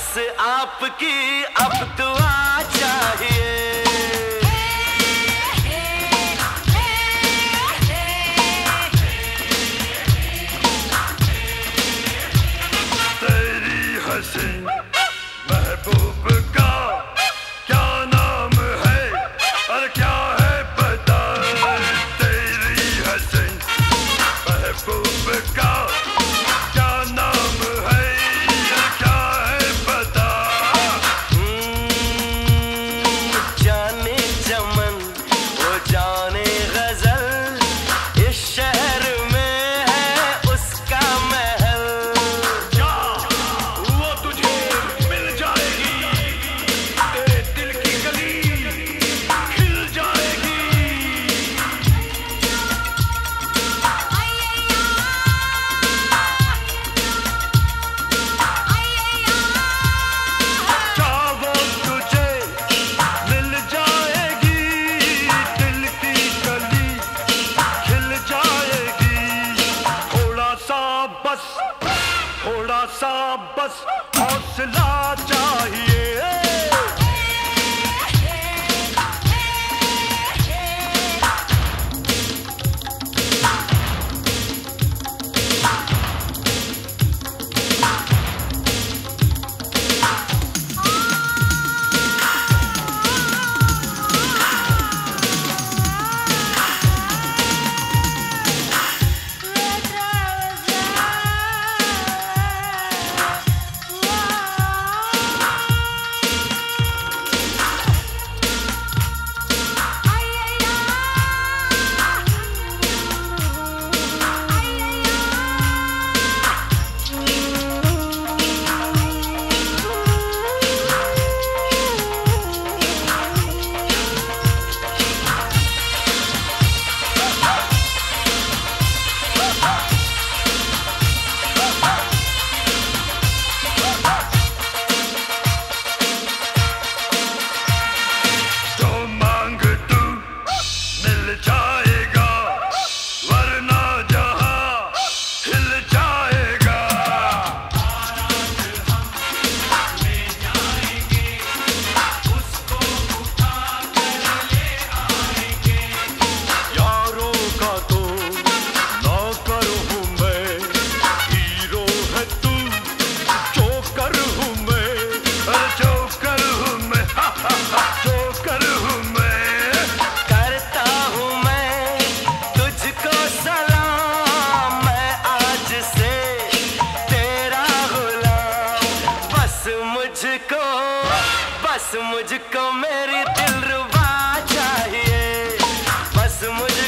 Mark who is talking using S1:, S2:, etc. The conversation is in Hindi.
S1: बस आपकी अब दुआ चाहिए।
S2: तेरी हसीन महबूब का क्या नाम है और क्या है पता? तेरी हसीन महबूब का क्या नाम है और क्या है पता?
S1: जाने चमन वो जाने गजल, इस शहर में है उसका महल।
S2: क्या वो तुझे मिल जाएगी, तेरे दिल की गली खिल जाएगी। क्या वो तुझे मिल जाएगी, दिल की गली खिल जाएगी। थोड़ा सा बस हौसला चाहिए। जो मांग तू मिल जाएगा, वरना जहां हिल जाएगा। यारों का तो नौकर हूँ मैं, हीरो है तू, जोकर हूँ मैं, अरे जोकर हूँ मैं, जोकर हूँ मैं।
S1: करता हूँ मैं तुझको सलाम, मैं आज से तेरा गुलाम। बस मुझको मेरी दिलरुबा चाहिए। बस मुझको